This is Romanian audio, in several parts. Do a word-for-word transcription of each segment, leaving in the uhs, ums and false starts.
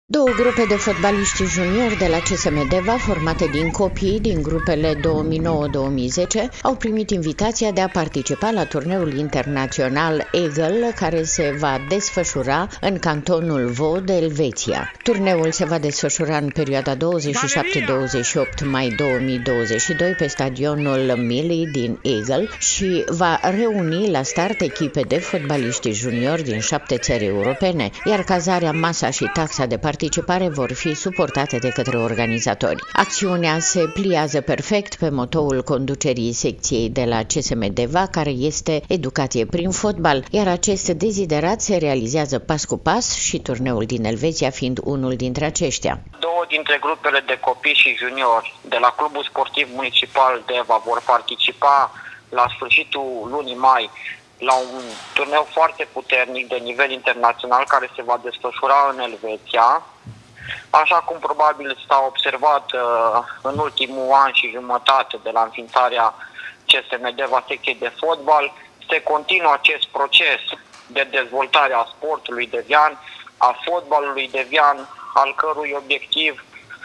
Două grupe de fotbaliști juniori de la C S M Deva, formate din copii din grupele două mii nouă două mii zece, au primit invitația de a participa la turneul internațional Eagle, care se va desfășura în cantonul Vaud de Elveția. Turneul se va desfășura în perioada douăzeci și șapte - douăzeci și opt mai două mii douăzeci și doi pe stadionul Mili din Eagle și va reuni la start echipe de fotbaliști juniori din șapte țări europene, iar cazarea, masa și taxa de participare participare vor fi suportate de către organizatori. Acțiunea se pliază perfect pe motoul conducerii secției de la C S M Deva, care este educație prin fotbal, iar acest deziderat se realizează pas cu pas și turneul din Elveția fiind unul dintre aceștia. Două dintre grupele de copii și juniori de la Clubul Sportiv Municipal Deva vor participa la sfârșitul lunii mai la un turneu foarte puternic de nivel internațional care se va desfășura în Elveția. Așa cum probabil s-a observat uh, în ultimul an și jumătate de la înființarea C S M Deva secției de fotbal, se continuă acest proces de dezvoltare a sportului devian, a fotbalului devian, al cărui obiectiv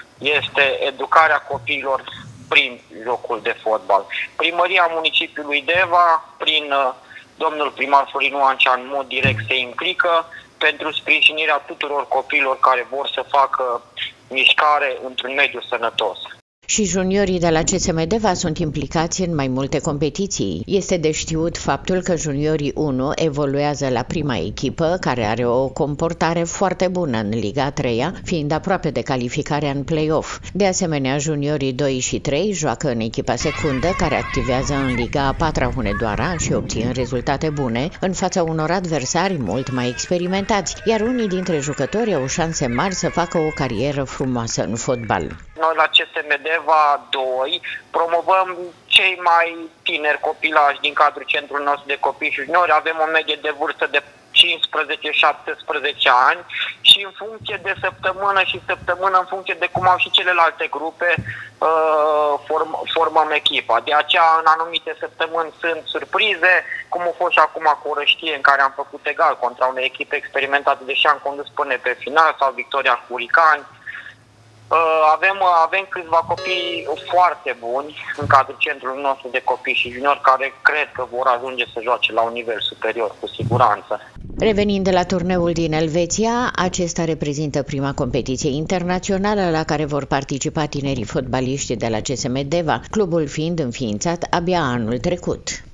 este educarea copiilor prin jocul de fotbal. Primăria municipiului Deva, prin uh, domnul primar Florin Oancea, în mod direct se implică pentru sprijinirea tuturor copiilor care vor să facă mișcare într-un mediu sănătos. Și juniorii de la C S M Deva sunt implicați în mai multe competiții. Este de știut faptul că juniorii unu evoluează la prima echipă, care are o comportare foarte bună în Liga a treia, fiind aproape de calificarea în play-off. De asemenea, juniorii doi și trei joacă în echipa secundă, care activează în Liga a patra Hunedoara și obțin rezultate bune în fața unor adversari mult mai experimentați, iar unii dintre jucători au șanse mari să facă o carieră frumoasă în fotbal. Noi la C S M Deva doi promovăm cei mai tineri copilași din cadrul centrului nostru de copii și juniori. Avem o medie de vârstă de cincisprezece - șaptesprezece ani și în funcție de săptămână și săptămână, în funcție de cum au și celelalte grupe, form, formăm echipa. De aceea, în anumite săptămâni sunt surprize, cum a fost și acum cu Orăștie, în care am făcut egal contra unei echipe experimentate, deși am condus până pe final, sau victoria cu Uricani. Avem, avem câțiva copii foarte buni în cadrul centrului nostru de copii și juniori care cred că vor ajunge să joace la un nivel superior, cu siguranță. Revenind de la turneul din Elveția, acesta reprezintă prima competiție internațională la care vor participa tinerii fotbaliști de la C S M Deva, clubul fiind înființat abia anul trecut.